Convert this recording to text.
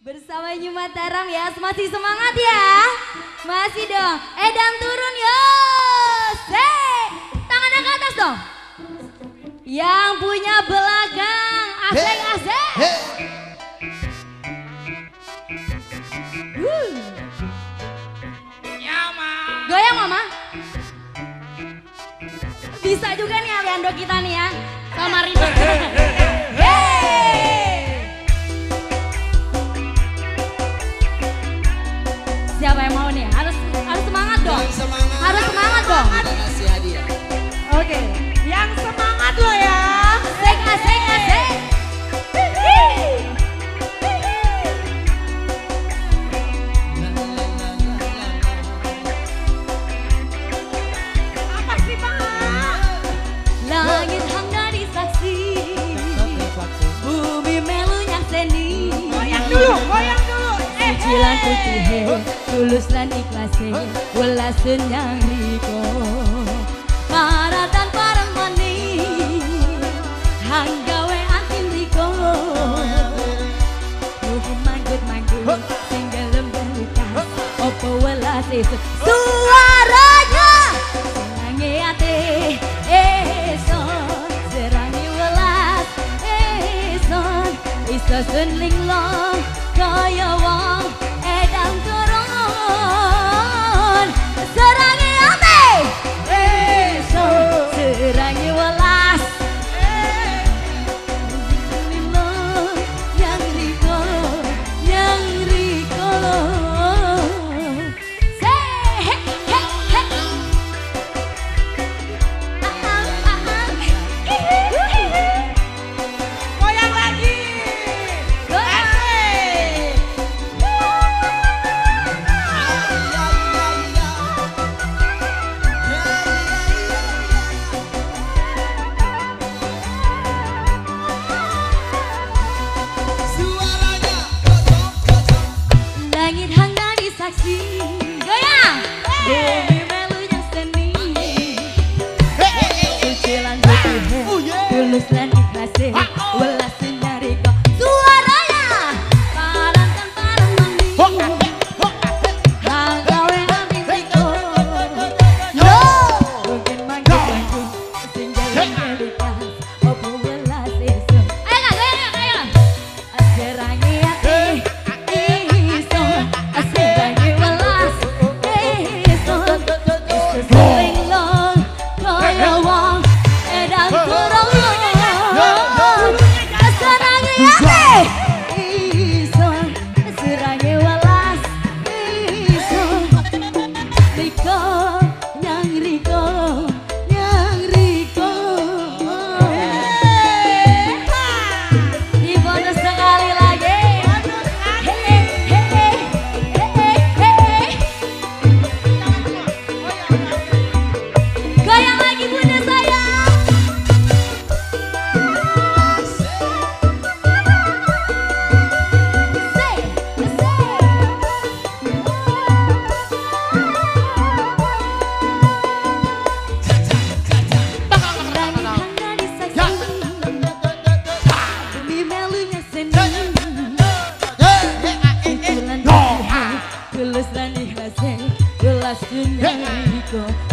Bersama New Mataram ya, masih semangat ya. Masih dong. Edan turun yo. Tangannya ke atas dong. Yang punya belakang, asik-asik. Goyang mama. Bisa juga nih Aliando kita nih ya. Sama Rina. Siapa yang mau nih? Harus semangat dong. Harus semangat dong. Kita kasih hadiah. Oke. Yang semangat lo ya. Asik, asik, asik. Apa sih Pak? Langit hamdani saksi, bumi melunya seni. Goyang dulu, goyang dulu. Cicilan putih, tulus lan ikhlas, welasun yang riko. Maratan parang mani, hanggawe antin riko. Nuhun manggut-manggut, sehingga lembalitas. Opo welas itu suaranya. Senangi hati, eson. Serangi welas, eson. Isa senling long, kaya wong edang turun. Serangi hati, eson. Serangi welas, senling yang riko, yang riko. Goyang lagi. Suaranya cocok. Langit hangga disaksi. Goyang. Bumi melunya seni. Cicilan putih, tulus dan ikhlas, welas nyari kok. Suaranya parantang parang mandi. Hanggawe ambil riko. Yo, mungkin manggung tinggal lembalitas. Opo welas iso. Ayo kak, goyang, goyang. Serangi hati, iso. Serangi welas, iso. Seling long, kaya wong edang turun. Serangi hati, iso. Serangi welas, iso. Riko, nyang riko, nyang riko. Di bonus sekali lagi. Goyang lagi bunda sayang. Bumi melunya seni. Cicilan tulus dan ikhlas, welas dunia riko.